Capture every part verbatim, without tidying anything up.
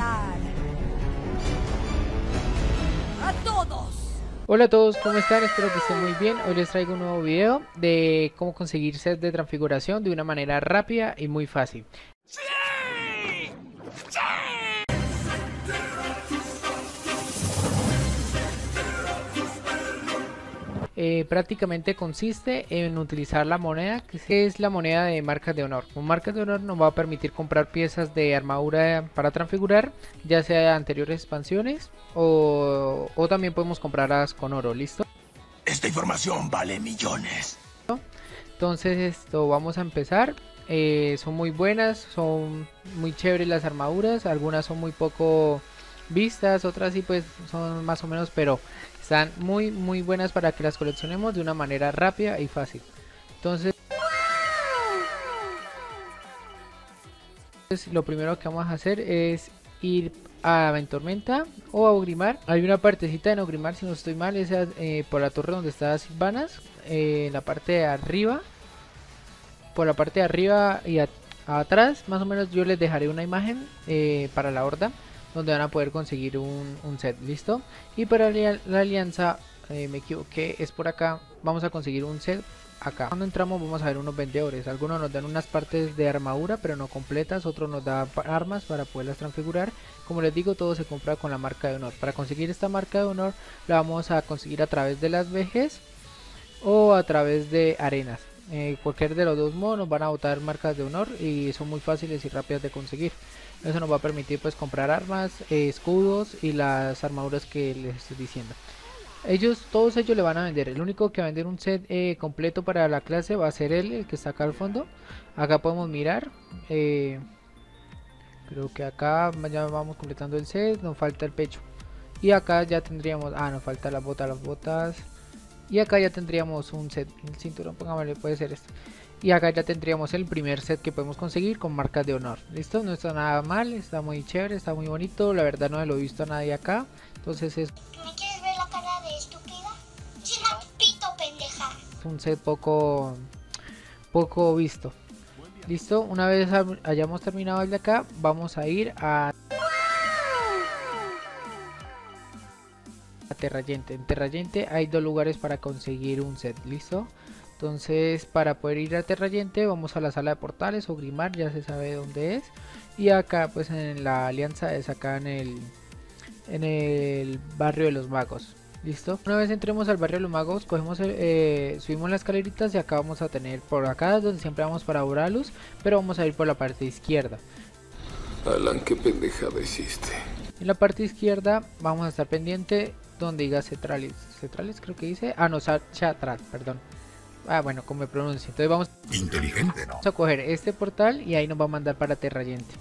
aniquilar a todos. Hola a todos, ¿cómo están? Espero que estén muy bien. Hoy les traigo un nuevo video de cómo conseguir set de transfiguración de una manera rápida y muy fácil. ¡Sí! ¡Sí! Eh, prácticamente consiste en utilizar la moneda, que es la moneda de marcas de honor. Con marcas de honor nos va a permitir comprar piezas de armadura para transfigurar, ya sea de anteriores expansiones o, o también podemos comprarlas con oro, ¿listo? Esta información vale millones. Entonces esto vamos a empezar. Eh, son muy buenas, son muy chéveres las armaduras, algunas son muy poco vistas, otras sí pues son más o menos, pero están muy muy buenas para que las coleccionemos de una manera rápida y fácil. Entonces lo primero que vamos a hacer es ir a Ventormenta o a Ogrimar. Hay una partecita en Ogrimar, si no estoy mal, esa eh, por la torre donde está Silvanas, eh, en la parte de arriba, por la parte de arriba y a, atrás más o menos yo les dejaré una imagen eh, para la horda donde van a poder conseguir un, un set, listo. Y para la, la alianza eh, me equivoqué, es por acá, vamos a conseguir un set acá. Cuando entramos vamos a ver unos vendedores, algunos nos dan unas partes de armadura pero no completas, otros nos dan armas para poderlas transfigurar. Como les digo, todo se compra con la marca de honor. Para conseguir esta marca de honor la vamos a conseguir a través de las vejes o a través de arenas. Eh, cualquier de los dos modos nos van a botar marcas de honor y son muy fáciles y rápidas de conseguir. Eso nos va a permitir pues comprar armas, eh, escudos y las armaduras que les estoy diciendo. Ellos, todos ellos le van a vender. El único que va a vender un set eh, completo para la clase va a ser él, el que está acá al fondo. Acá podemos mirar. Eh, creo que acá ya vamos completando el set. Nos falta el pecho. Y acá ya tendríamos... Ah, nos falta las botas, las botas. Y acá ya tendríamos un set. El cinturón, pongámosle, puede ser este. Y acá ya tendríamos el primer set que podemos conseguir con marcas de honor. Listo, no está nada mal, está muy chévere, está muy bonito. La verdad no me lo he visto a nadie acá. Entonces es... ¿Me quieres ver la cara de estúpida? Es una pito pendeja. un set poco poco visto. Listo, una vez hayamos terminado el de acá, vamos a ir a a Terrayente. En Terrayente hay dos lugares para conseguir un set, listo. Entonces para poder ir a Terrayente vamos a la sala de portales o Grimar, ya se sabe dónde es. Y acá pues en la alianza es acá en el en el barrio de los magos. Listo, una vez entremos al barrio de los magos, cogemos el, eh, subimos las escaleritas y acá vamos a tener por acá donde siempre vamos para Boralus, pero vamos a ir por la parte izquierda. Alan, qué pendejada hiciste. En la parte izquierda vamos a estar pendiente donde diga Cetralis, Cetralis creo que dice, ah no, Chatrat, perdón. Ah bueno, como me pronuncio, entonces vamos, Inteligente, ¿no? vamos a coger este portal y ahí nos va a mandar para Terrayente.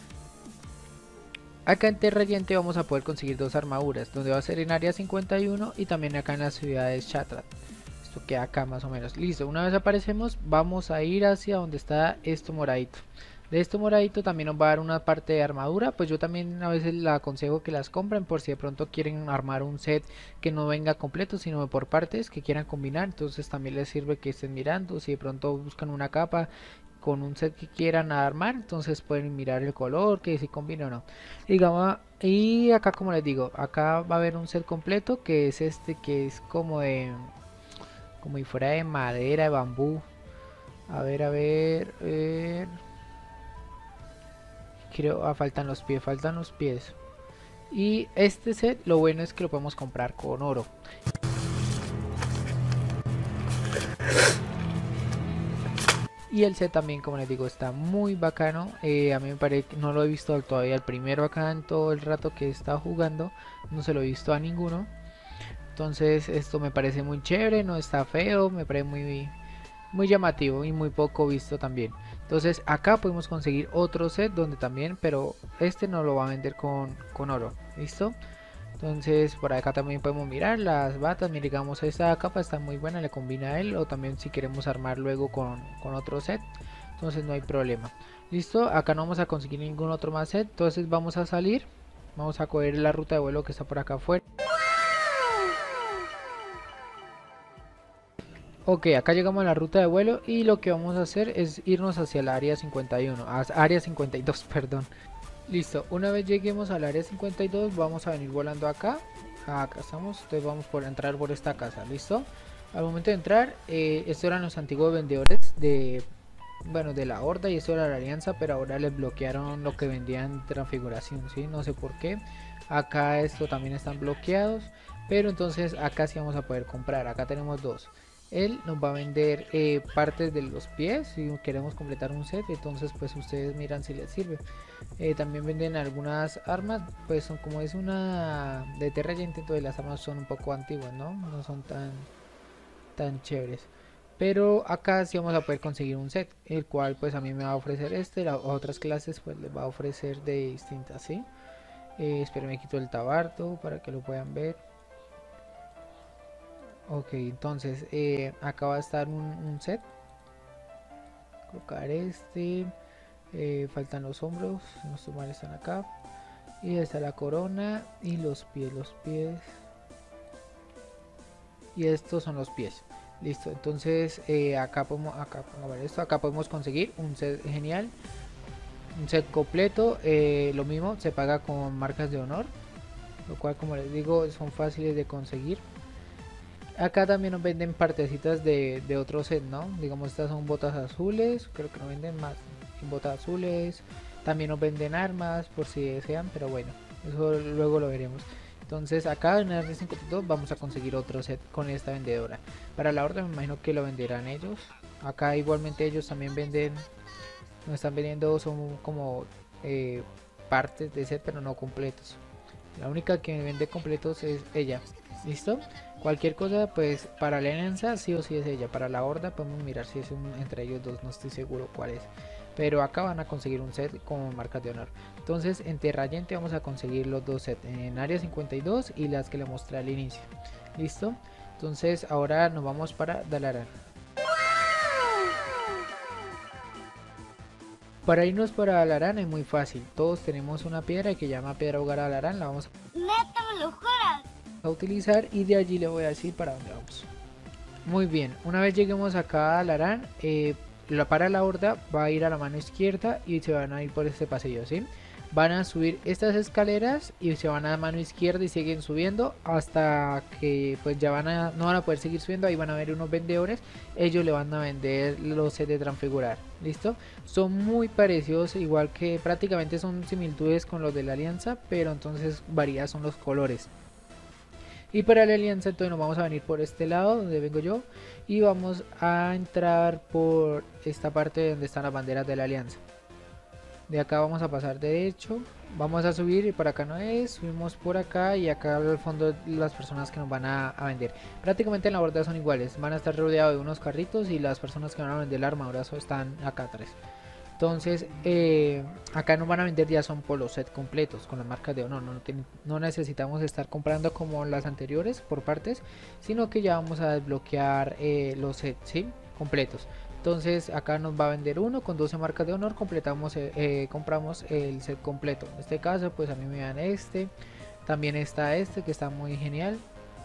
Acá en Terrayente vamos a poder conseguir dos armaduras, donde va a ser en área cincuenta y uno y también acá en las ciudades Chatrat. Esto queda acá más o menos. Listo, una vez aparecemos vamos a ir hacia donde está esto moradito. De esto moradito también nos va a dar una parte de armadura, pues yo también a veces les aconsejo que las compren por si de pronto quieren armar un set que no venga completo sino por partes que quieran combinar, entonces también les sirve que estén mirando, si de pronto buscan una capa con un set que quieran armar, entonces pueden mirar el color, que si combina o no. Digamos, y acá como les digo, acá va a haber un set completo que es este que es como de como si fuera de madera, de bambú. A ver, a ver, a ver. Creo, ah, faltan los pies, faltan los pies. Y este set lo bueno es que lo podemos comprar con oro. Y el set también, como les digo, está muy bacano. Eh, a mí me parece que no lo he visto todavía el primero acá en todo el rato que he estado jugando. No se lo he visto a ninguno. Entonces esto me parece muy chévere, no está feo, me parece muy, muy llamativo y muy poco visto también. Entonces acá podemos conseguir otro set donde también, pero este no lo va a vender con, con oro. ¿Listo? Entonces por acá también podemos mirar las batas, mira, digamos esta capa está muy buena, le combina a él, o también si queremos armar luego con, con otro set, entonces no hay problema. Listo, acá no vamos a conseguir ningún otro más set, entonces vamos a salir, vamos a coger la ruta de vuelo que está por acá afuera. Ok, acá llegamos a la ruta de vuelo y lo que vamos a hacer es irnos hacia el área cincuenta y uno, área cincuenta y dos, perdón. Listo, una vez lleguemos al área cincuenta y dos vamos a venir volando acá. Acá estamos, entonces vamos por entrar por esta casa, ¿listo? Al momento de entrar, eh, estos eran los antiguos vendedores de, bueno, de la Horda y esto era la Alianza, pero ahora les bloquearon lo que vendían transfiguración, ¿sí? No sé por qué. Acá esto también están bloqueados, pero entonces acá sí vamos a poder comprar. Acá tenemos dos. Él nos va a vender eh, partes de los pies si queremos completar un set, entonces pues ustedes miran si les sirve. Eh, también venden algunas armas, pues son como es una de Terra Leyente, entonces las armas son un poco antiguas, ¿no? No son tan tan chéveres. Pero acá sí vamos a poder conseguir un set, el cual pues a mí me va a ofrecer este, a otras clases pues les va a ofrecer de distintas, ¿sí? Eh, espero me quito el tabardo para que lo puedan ver. Ok, entonces eh, acá va a estar un, un set. Colocar este. Eh, faltan los hombros, no estoy mal, están acá. Y está la corona y los pies, los pies. Y estos son los pies. Listo, entonces eh, acá podemos, acá, a ver esto, acá podemos conseguir un set genial. Un set completo, eh, lo mismo, se paga con marcas de honor. Lo cual, como les digo, son fáciles de conseguir. Acá también nos venden partecitas de, de otro set, ¿no? Digamos, estas son botas azules, creo que no venden más botas azules. También nos venden armas, por si desean, pero bueno, eso luego lo veremos. Entonces acá en el R cincuenta y dos vamos a conseguir otro set con esta vendedora. Para la Horda me imagino que lo venderán ellos. Acá igualmente ellos también venden, nos están vendiendo, son como eh, partes de set, pero no completos. La única que vende completos es ella. ¿Listo? Cualquier cosa, pues para la alianza sí o sí es ella. Para la Horda podemos mirar si es un, entre ellos dos, no estoy seguro cuál es. Pero acá van a conseguir un set con marcas de honor. Entonces en Terra Leyente vamos a conseguir los dos sets, en área cincuenta y dos y las que le mostré al inicio. ¿Listo? Entonces ahora nos vamos para Dalaran. Para irnos para Dalaran es muy fácil. Todos tenemos una piedra que llama piedra hogar Dalaran. La vamos Neta, me lo juras. a utilizar y de allí le voy a decir para dónde vamos. Muy bien, una vez lleguemos acá a Dalaran, eh, la, para la Horda va a ir a la mano izquierda y se van a ir por este pasillo, ¿sí? Van a subir estas escaleras y se van a la mano izquierda y siguen subiendo hasta que pues ya van a, no van a poder seguir subiendo. Ahí van a ver unos vendedores, ellos le van a vender los sets de transfigurar, ¿listo? Son muy parecidos, igual que prácticamente son similitudes con los de la alianza, pero entonces varía son los colores. Y para la alianza entonces nos vamos a venir por este lado donde vengo yo y vamos a entrar por esta parte donde están las banderas de la alianza. De acá vamos a pasar derecho, vamos a subir y por acá no es, subimos por acá y acá al fondo las personas que nos van a, a vender. Prácticamente en la Horda son iguales, van a estar rodeados de unos carritos y las personas que van a vender la armadura están acá atrás. Entonces eh, acá nos van a vender ya son por los sets completos con las marcas de honor, no, no, no necesitamos estar comprando como las anteriores por partes, sino que ya vamos a desbloquear eh, los sets, ¿sí? Completos. Entonces acá nos va a vender uno con doce marcas de honor, completamos eh, eh, compramos el set completo. En este caso pues a mí me dan este, también está este que está muy genial.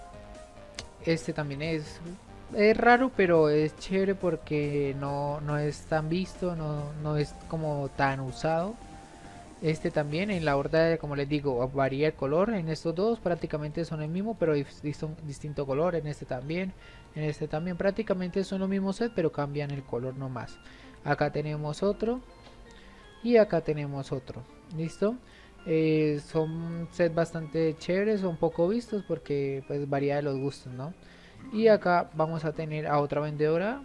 Este también es es raro, pero es chévere porque no, no es tan visto, no, no es como tan usado. Este también en la Horda, como les digo, varía el color. En estos dos prácticamente son el mismo, pero distinto, distinto color. En este también, en este también prácticamente son los mismos set, pero cambian el color nomás. Acá tenemos otro y acá tenemos otro. ¿Listo? Eh, son sets bastante chéveres, son poco vistos porque pues varía de los gustos, ¿no? Y acá vamos a tener a otra vendedora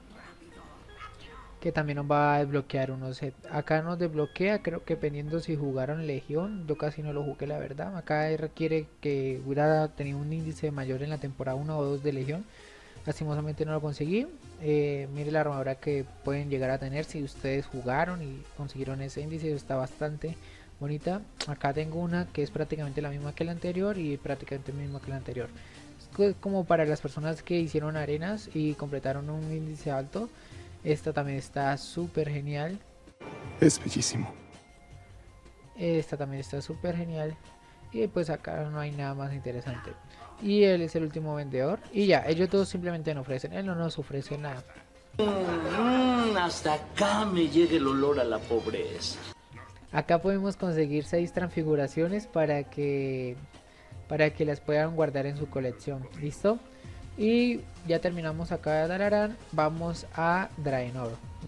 que también nos va a desbloquear unos sets. Acá nos desbloquea, creo que dependiendo si jugaron Legión. Yo casi no lo jugué, la verdad. Acá requiere que hubiera tenido un índice mayor en la temporada uno o dos de Legión. Lastimosamente no lo conseguí. eh, Mire la armadura que pueden llegar a tener si ustedes jugaron y consiguieron ese índice. Está bastante bonita. Acá tengo una que es prácticamente la misma que la anterior y prácticamente la misma que la anterior. Es como para las personas que hicieron arenas y completaron un índice alto. Esta también está súper genial. Es bellísimo. Esta también está súper genial. Y pues acá no hay nada más interesante. Y él es el último vendedor. Y ya, ellos todos simplemente no ofrecen. Él no nos ofrece nada. Mm, hasta acá me llega el olor a la pobreza. Acá podemos conseguir seis transfiguraciones para que para que las puedan guardar en su colección. ¿Listo? Y ya terminamos acá de Dalaran. Vamos a Draenor.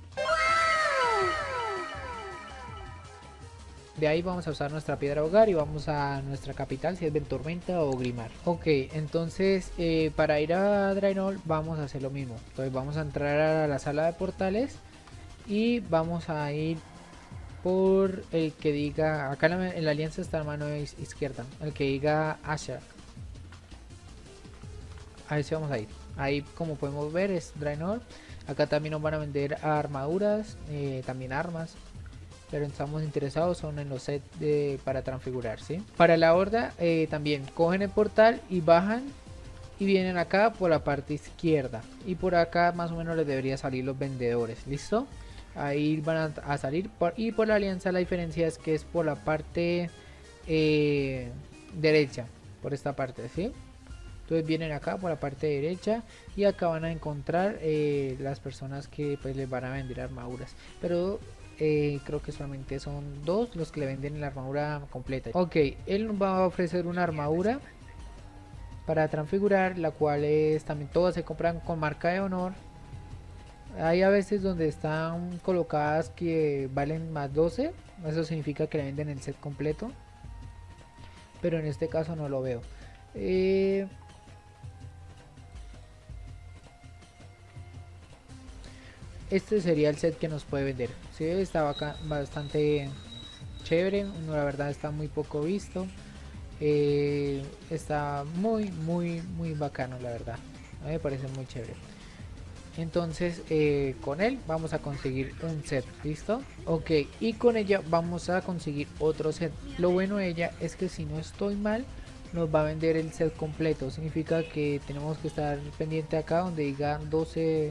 De ahí vamos a usar nuestra piedra hogar y vamos a nuestra capital, si es Ventormenta o Grimar. Ok, entonces eh, para ir a Draenor vamos a hacer lo mismo. Entonces vamos a entrar a la sala de portales y vamos a ir por el que diga, acá en la, en la alianza está la mano izquierda, el que diga Asher. A ese vamos a ir. Ahí, como podemos ver, es Draenor. Acá también nos van a vender armaduras, eh, también armas. Pero estamos interesados son en los sets de, para transfigurar, ¿sí? Para la horda eh, también cogen el portal y bajan y vienen acá por la parte izquierda. Y por acá más o menos les debería salir los vendedores, ¿listo? Ahí van a, a salir. Por, y por la alianza la diferencia es que es por la parte eh, derecha. Por esta parte, ¿sí? Entonces vienen acá por la parte derecha y acá van a encontrar eh, las personas que pues les van a vender armaduras. Pero eh, creo que solamente son dos los que le venden la armadura completa. Ok, él nos va a ofrecer una armadura para transfigurar, la cual es también todas se compran con marca de honor. Hay a veces donde están colocadas que valen más doce, eso significa que le venden el set completo, pero en este caso no lo veo. Eh, este sería el set que nos puede vender. Sí, está bacán, bastante chévere, la verdad está muy poco visto. Eh, está muy muy muy bacano, la verdad, a mí me parece muy chévere. Entonces eh, con él vamos a conseguir un set, ¿listo? Ok, y con ella vamos a conseguir otro set. Lo bueno de ella es que, si no estoy mal, nos va a vender el set completo. Significa que tenemos que estar pendiente acá donde diga doce,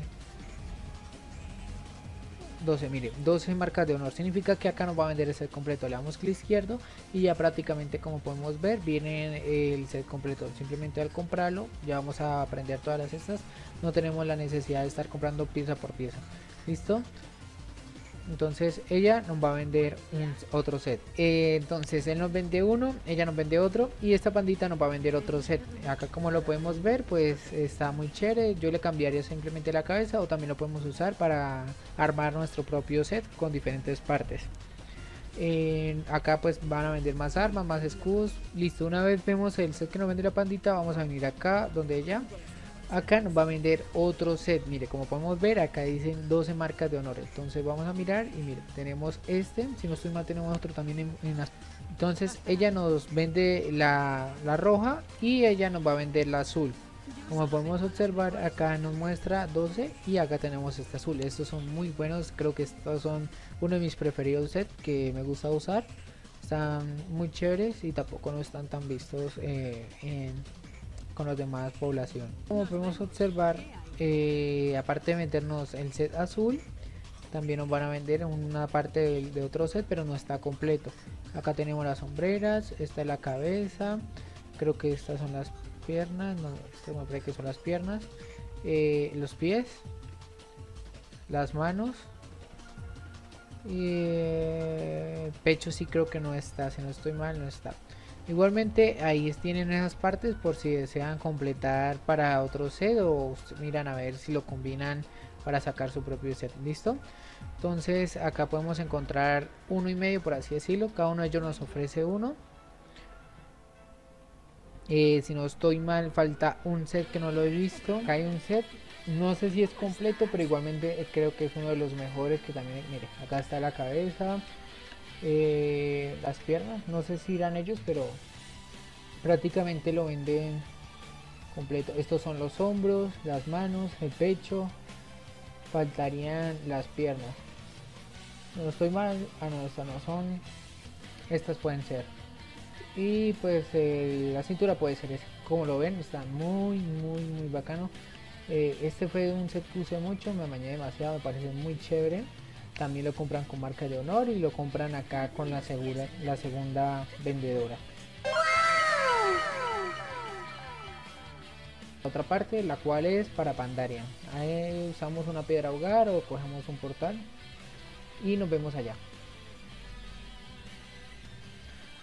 mire, doce marcas de honor. Significa que acá nos va a vender el set completo. Le damos clic izquierdo y ya prácticamente, como podemos ver, viene el set completo. Simplemente al comprarlo ya vamos a aprender todas las estas. No tenemos la necesidad de estar comprando pieza por pieza. ¿Listo? Entonces ella nos va a vender un, otro set. Eh, entonces él nos vende uno, ella nos vende otro y esta pandita nos va a vender otro set. Acá, como lo podemos ver, pues está muy chévere. Yo le cambiaría simplemente la cabeza, o también lo podemos usar para armar nuestro propio set con diferentes partes. Eh, acá pues van a vender más armas, más escudos. Listo, una vez vemos el set que nos vende la pandita, vamos a venir acá donde ella. Acá nos va a vender otro set. Mire, como podemos ver, acá dicen doce marcas de honor. Entonces vamos a mirar y mire, tenemos este. Si no estoy mal, tenemos otro también en, en las... Entonces ella nos vende la, la roja y ella nos va a vender la azul. Como podemos observar, acá nos muestra doce y acá tenemos este azul. Estos son muy buenos. Creo que estos son uno de mis preferidos set que me gusta usar. Están muy chéveres y tampoco no están tan vistos eh, en... con los demás población. Como podemos observar, eh, aparte de vendernos el set azul, también nos van a vender una parte de, de otro set, pero no está completo. Acá tenemos las sombreras, esta es la cabeza, creo que estas son las piernas, no, esto me parece que son las piernas, eh, los pies, las manos y eh, pecho sí creo que no está, si no estoy mal no está. Igualmente ahí tienen esas partes por si desean completar para otro set, o miran a ver si lo combinan para sacar su propio set. ¿Listo? Entonces acá podemos encontrar uno y medio, por así decirlo. Cada uno de ellos nos ofrece uno. Eh, si no estoy mal, falta un set que no lo he visto. Acá hay un set, no sé si es completo, pero igualmente creo que es uno de los mejores. Que también, mire, acá está la cabeza. Eh, las piernas, no sé si irán ellos, pero prácticamente lo venden completo. Estos son los hombros, las manos, el pecho, faltarían las piernas. No estoy mal, ah no, estas no son, estas pueden ser. Y pues eh, la cintura puede ser esa. Como lo ven, está muy muy muy bacano. Eh, este fue un set que usé mucho, me amañé demasiado, me parece muy chévere. También lo compran con marca de honor y lo compran acá con la segura, la segunda vendedora. Otra parte, la cual es para Pandaria. Ahí usamos una piedra hogar o cogemos un portal y nos vemos allá.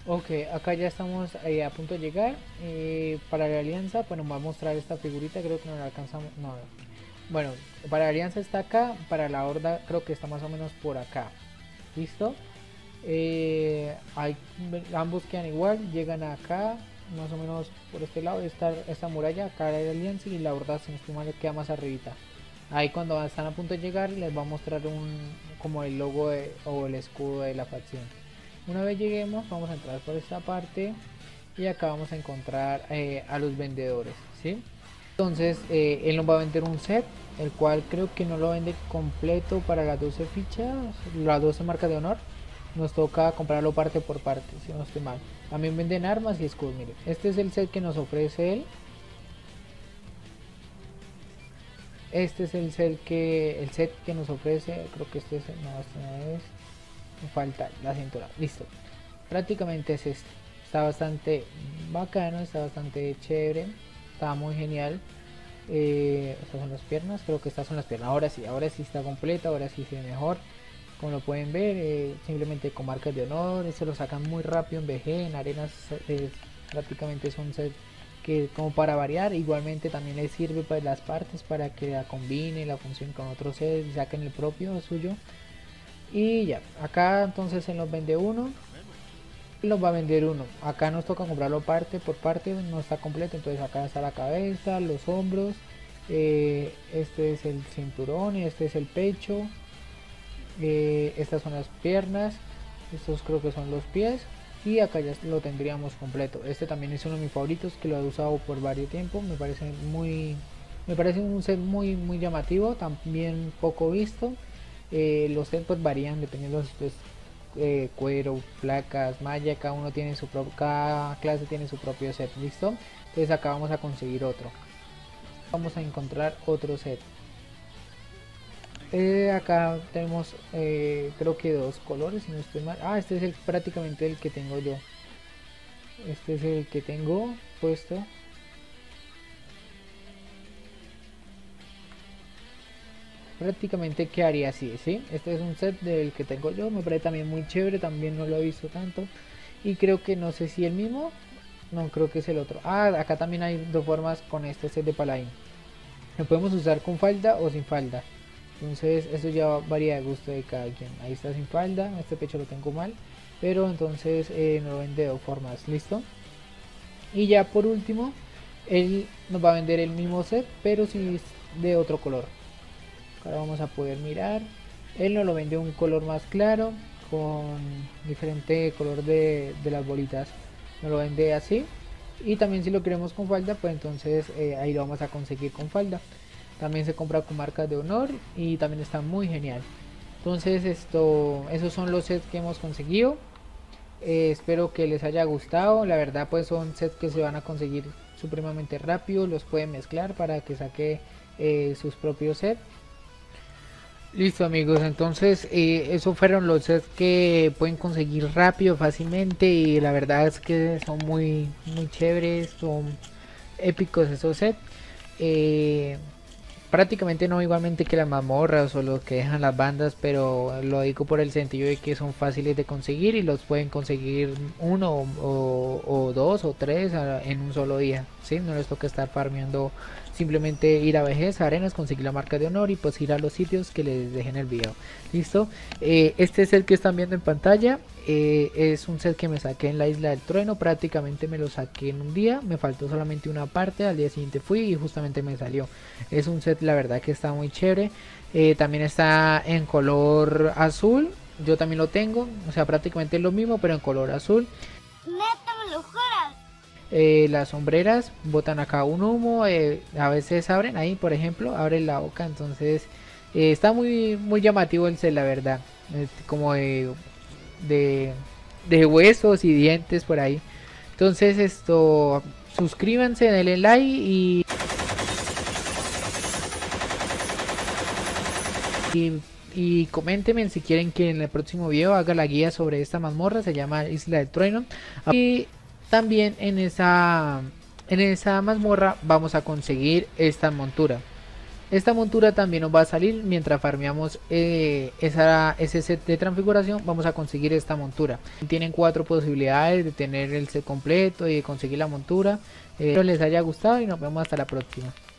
Ok, acá ya estamos eh, a punto de llegar. Eh, para la alianza, bueno, va a mostrar esta figurita, creo que no la alcanzamos. No, bueno, para la alianza está acá, para la horda creo que está más o menos por acá. ¿Listo? Eh, hay, ambos quedan igual, llegan acá, más o menos por este lado, esta, esta muralla, acá la alianza y la horda, si no estoy mal, queda más arribita. Ahí cuando están a punto de llegar les va a mostrar un como el logo de, o el escudo de la facción. Una vez lleguemos vamos a entrar por esta parte y acá vamos a encontrar eh, a los vendedores, ¿sí? Entonces eh, él nos va a vender un set, el cual creo que no lo vende completo para las doce fichas, las doce marcas de honor. Nos toca comprarlo parte por parte, si no estoy mal. También venden armas y escudos, miren. Este es el set que nos ofrece él. Este es el set que el set que nos ofrece, creo que este es, no, este no es. Me falta la cintura, listo. Prácticamente es este. Está bastante bacano, está bastante chévere, está muy genial. Eh, estas son las piernas, creo que estas son las piernas. Ahora sí, ahora sí está completa, ahora sí se ve mejor. Como lo pueden ver, eh, simplemente con marcas de honor, se lo sacan muy rápido en V G, en arenas eh, prácticamente es un set que como para variar, igualmente también les sirve para las partes para que la combine la función con otro set y saquen el propio suyo. Y ya, acá entonces él nos vende uno, él nos va a vender uno, acá nos toca comprarlo parte por parte, no está completo, entonces acá está la cabeza, los hombros, eh, este es el cinturón, este es el pecho. Eh, estas son las piernas, estos creo que son los pies y acá ya lo tendríamos completo. Este también es uno de mis favoritos que lo he usado por varios tiempo, me parece muy me parece un set muy muy llamativo, también poco visto. Eh, los sets pues varían dependiendo de pues, eh, cuero, placas, malla, cada uno tiene su propio, cada clase tiene su propio set, listo. Entonces acá vamos a conseguir otro, vamos a encontrar otro set. Eh, acá tenemos eh, creo que dos colores, si no estoy mal. Ah, este es el, prácticamente el que tengo yo. Este es el que tengo puesto. Prácticamente quedaría así, ¿sí? Este es un set del que tengo yo. Me parece también muy chévere, también no lo he visto tanto. Y creo que no sé si el mismo. No, creo que es el otro. Ah, acá también hay dos formas con este set de paladín. Lo podemos usar con falda o sin falda. Entonces eso ya varía de gusto de cada quien. Ahí está sin falda, este pecho lo tengo mal, pero entonces eh, me lo vende de dos formas, listo. Y ya por último, él nos va a vender el mismo set, pero si es de otro color. Ahora vamos a poder mirar. Él nos lo vende un color más claro, con diferente color de, de las bolitas. Nos lo vende así. Y también si lo queremos con falda, pues entonces eh, ahí lo vamos a conseguir con falda. También se compra con marcas de honor y también está muy genial. Entonces esto, esos son los sets que hemos conseguido. Eh, espero que les haya gustado. La verdad pues son sets que se van a conseguir supremamente rápido. Los pueden mezclar para que saque eh, sus propios sets. Listo amigos, entonces eh, esos fueron los sets que pueden conseguir rápido, fácilmente, y la verdad es que son muy muy chéveres, son épicos esos sets. Eh, prácticamente no igualmente que las mazmorras o los que dejan las bandas, pero lo digo por el sentido de que son fáciles de conseguir y los pueden conseguir uno o, o, o dos o tres a, en un solo día, ¿sí? No les toca estar farmeando, simplemente ir a vejez, arenas, conseguir la marca de honor y pues ir a los sitios que les dejen el video. Listo, eh, este es el que están viendo en pantalla. Eh, es un set que me saqué en la isla del trueno, prácticamente me lo saqué en un día, me faltó solamente una parte, al día siguiente fui y justamente me salió. Es un set la verdad que está muy chévere. Eh, también está en color azul, yo también lo tengo, o sea prácticamente es lo mismo pero en color azul. Neta, me lo juras. Eh, las sombreras botan acá un humo, eh, a veces abren ahí, por ejemplo, abren la boca, entonces eh, está muy muy llamativo el set la verdad, eh, como de, de, de huesos y dientes por ahí. Entonces esto, suscríbanse, denle like y, y y coméntenme si quieren que en el próximo video haga la guía sobre esta mazmorra, se llama Isla del Trueno. Y también en esa en esa mazmorra vamos a conseguir esta montura. Esta montura también nos va a salir mientras farmeamos eh, esa, ese set de transfiguración. Vamos a conseguir esta montura. Tienen cuatro posibilidades de tener el set completo y de conseguir la montura. Eh, espero les haya gustado y nos vemos hasta la próxima.